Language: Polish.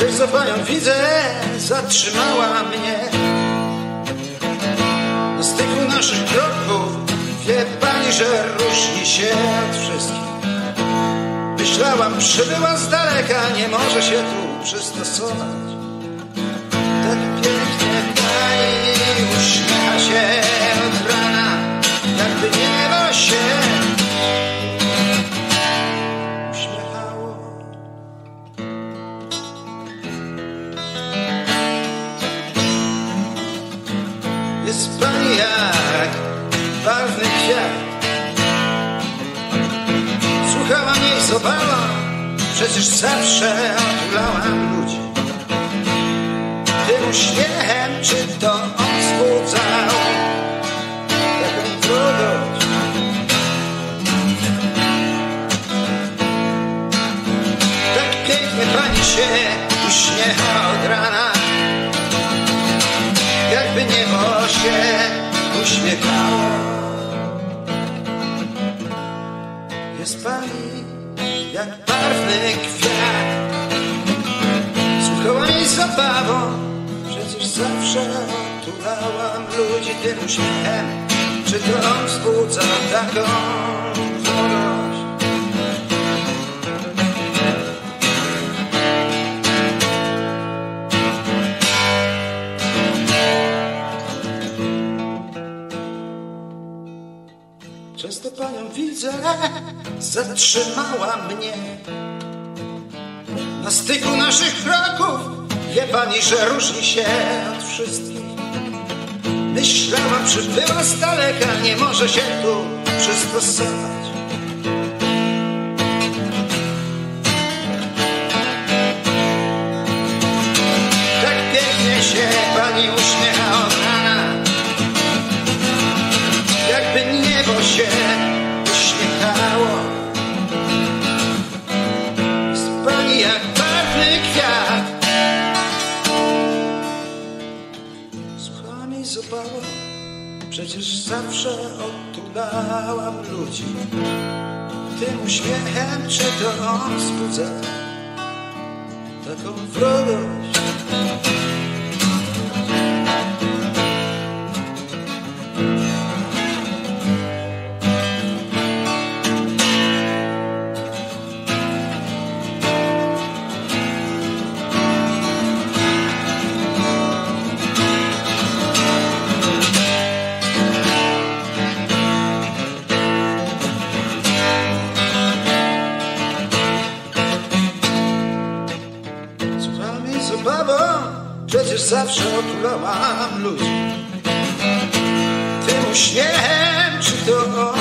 Przecież za panią widzę, zatrzymała mnie. Na styku naszych kroków wie pani, że różni się od wszystkich. Myślałam, przybyła z daleka, nie może się tu przystosować. Tak pięknie pani uśmiecha się od rana, jakby niebo się uśmiechało. Jest pani jak barwny kwiat. Słuchałam jej z obawą, przecież zawsze otulałam ludzi. Tym uśmiechem, czy to on wzbudzał taką drugość? Tak pięknie pani się uśmiecha od rana, jakby niebo się uśmiechało. Jest pani jak barwny kwiat. Słuchałam jej z zabawą, przecież zawsze otulałam ludzi tym uśmiechem. Czy to on wzbudza taką wolność? Często panią widzę, zatrzymała mnie. Na styku naszych kroków wie pani, że różni się od wszystkich. Myślałam, przybyła z daleka, nie może się tu przystosować. Tak pięknie się pani uśmiecha od rana, jakby niebo się uśmiechało. Jest pani jak barwny kwiat. Słuchałam jej z obawą, przecież zawsze otulałam ludzi tym uśmiechem. Czy to on wzbudza taką wrogość? Z obawą, przecież zawsze otulałam ludzi tym uśmiechem. Czy to